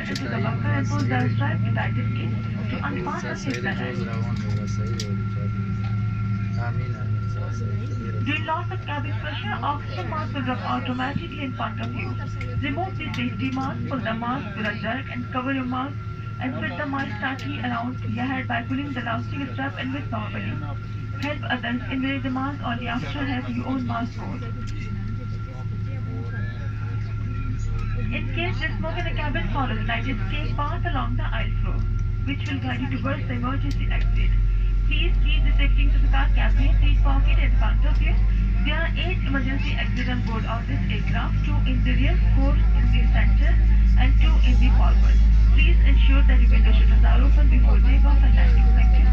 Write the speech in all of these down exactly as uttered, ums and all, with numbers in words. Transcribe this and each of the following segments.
into the bunker and pull the strap United Kit to unfasten his bag. During loss of cabin pressure, oxygen mask will drop automatically in front of you. Remove the safety mask, pull the mask with a jerk and cover your mouth and fit the mask tightly around your head by pulling the elastic strap in with normally. Help others in wearing the mask only after having your own mask on. In case there is smoke in the cabin, follow the light escape path along the aisle floor, which will guide you towards the emergency exit. Please keep the safety to the car cabin seat pocket in front of you. There are eight emergency exits on board of this aircraft, two in the rear, four in the center, and two in the forward. Please ensure that your window shutters are open before takeoff and landing. Thank you.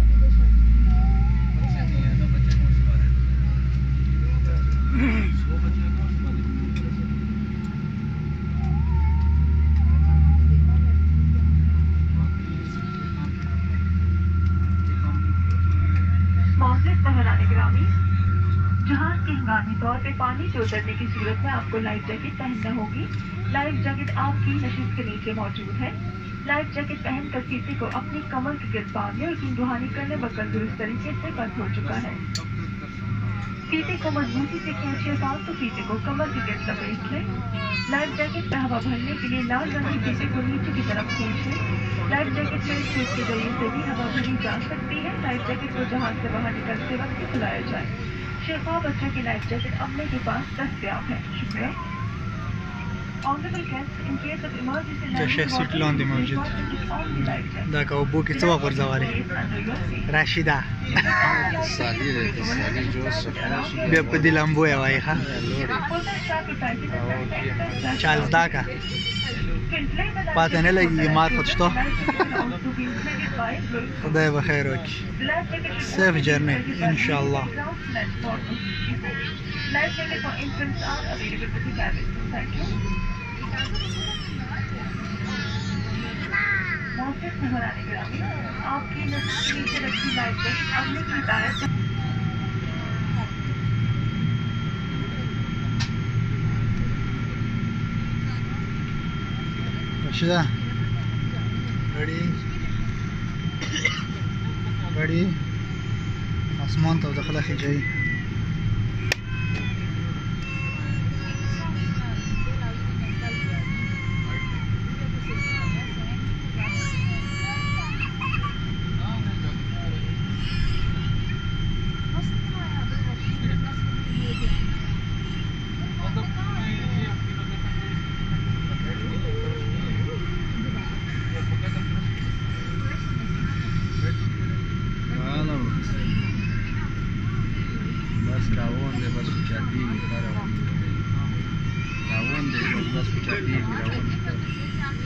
जहाज के हंगामी तौर पे पानी से उतरने की सूरत में आपको लाइफ जैकेट पहनना होगी। लाइफ जैकेट आपकी नशिश के नीचे मौजूद है। लाइफ जैकेट पहनकर सीटे को अपनी कमर के गिर्द बांध लें और इसकी रुहानी करने वक्त दुरुस्त तरीके से बंद हो चुका है। सीटे को मजबूती से खींचे साथ तो सीटे को कमर के गिर्द लपेट लें। लाइफ जैकेट में हवा भरने के लिए लाल रंग की सीटे को नीचे की तरफ खींचें। लाइफ जैकेट में स्विच के जरिए से भी हवा भरी जा सकती है। लाइफ जैकेट को जहाज से बाहर निकलते वक्त ही खुलाया जाए। शेफा बच्चों की लाइफ जैकेट अपने के पास दस्तयाब है। शुक्रिया। شيخ سويت لاندي موجود ذاك ابوك سوا غرزوالي راشده بیا په دې لامبو یې وایي ښه چارلز داکا پاتې نه لګي مار خود شته خدای به خیر وکړي سیف جرنی ان شاء الله आपकी नीचे रखी लाइफ जैकेट अगले की हिदायत रशिदा गाड़ी गाड़ी आसमान तो दखला खिंचाई روان ده بس چربی میخوره روان ده بس چربی روان